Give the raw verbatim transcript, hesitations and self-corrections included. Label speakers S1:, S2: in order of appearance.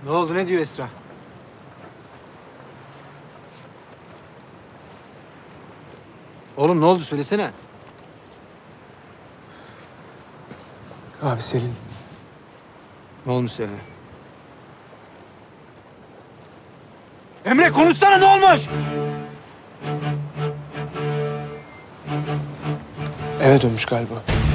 S1: Ne oldu, ne diyor Esra? Oğlum ne oldu, söylesene.
S2: Abi Selin.
S1: Ne olmuş Selin? Emre konuşsana, ne olmuş?
S2: Eve dönmüş galiba.